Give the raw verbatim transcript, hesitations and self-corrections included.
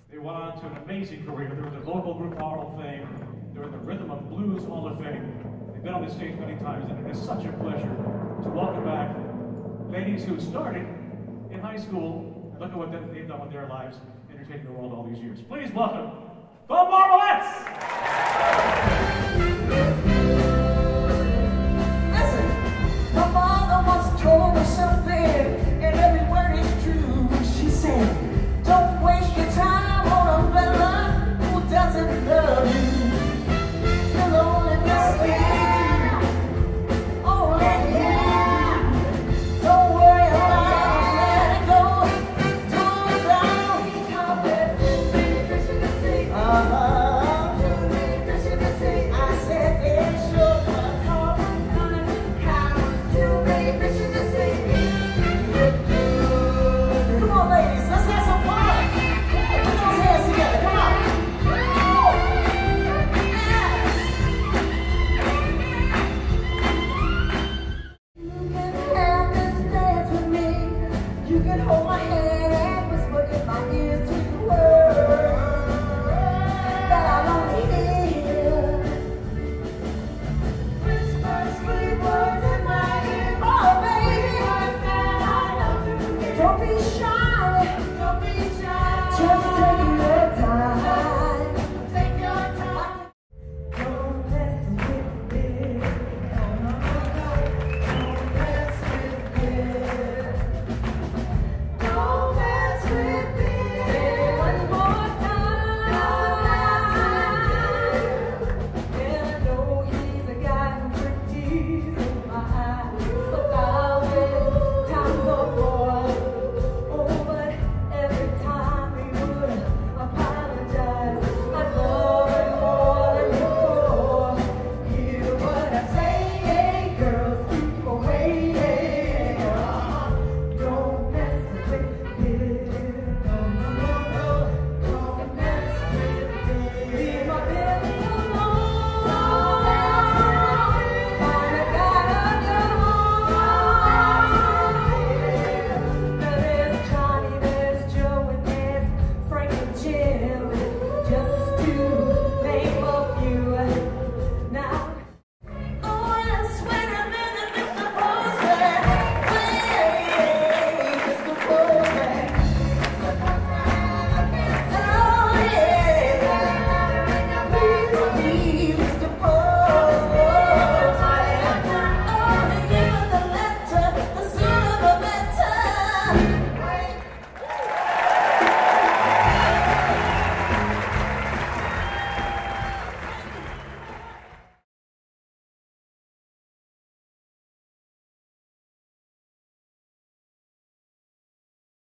They went on to an amazing career. They were in the Vocal Group Hall of Fame. They were in the Rhythm of Blues Hall of Fame. They've been on this stage many times, and it is such a pleasure to welcome back ladies who started in high school, and look at what they've done with their lives, entertaining the world all these years. Please welcome the Marvelettes!